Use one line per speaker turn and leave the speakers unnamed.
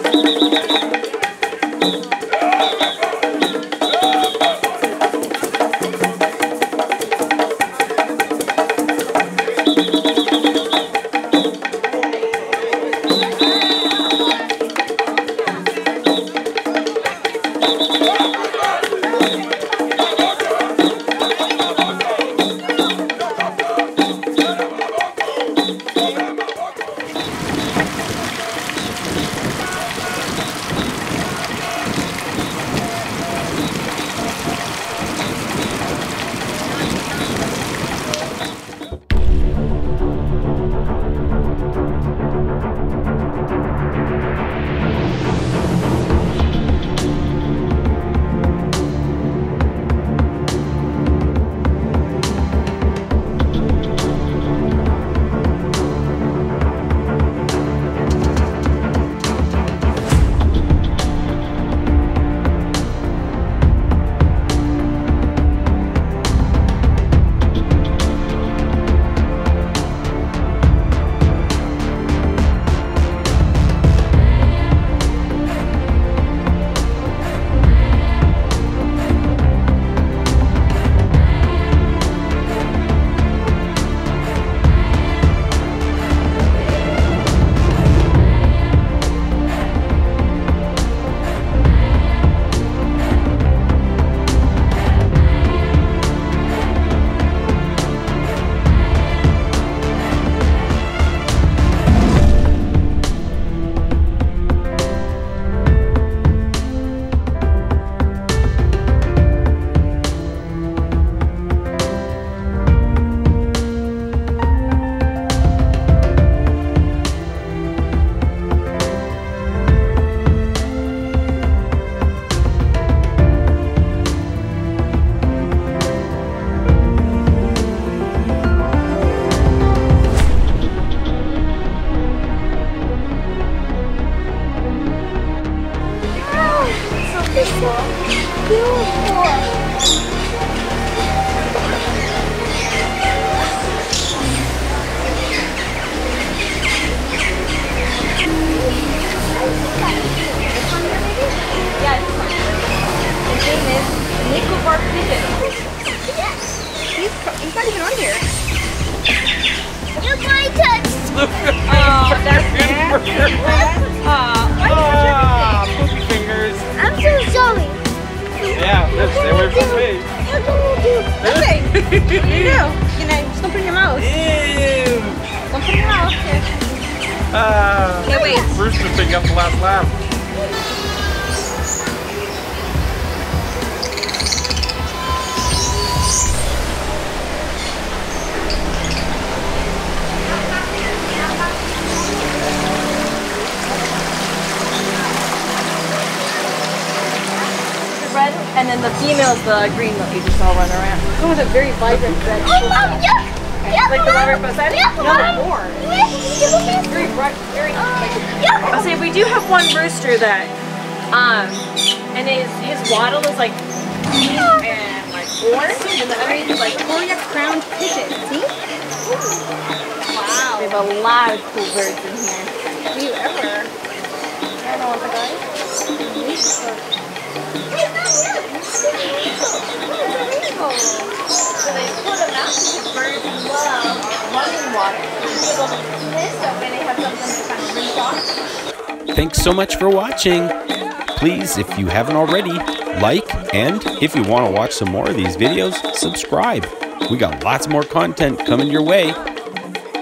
He's not even on here.
Look what I touched.
Oh, that's nasty.
Poopy fingers.
I'm so sorry.
Yeah, stay away from me.
What can we do?
Nothing. What do you do? You know, just don't put it in your mouth.
Ew.
Don't put it in your mouth. Here. Okay, wait.
Rooster picking up the last lap.
Red, and then the female is the green that you just all run around. Go with a very vibrant red.
Oh, Mom, yuck! Yuck,
Like the
Mom.
vibrant bus.
Yuck,
No,
Mom.
more.
Yuck.
Very bright, very like.
Yuck.
I'll say we do have one rooster that, and his wattle is like and like orange, and the other is like Korea crowned pigeon. See? Wow. We have a lot of cool birds in here. Do you ever? I don't know what the guy is. So they put them out because birds love running water. They go to this stuff and they have something to kind of rinse off.
Thanks so much for watching. Please, if you haven't already, like, and if you want to watch some more of these videos, subscribe. We got lots more content coming your way.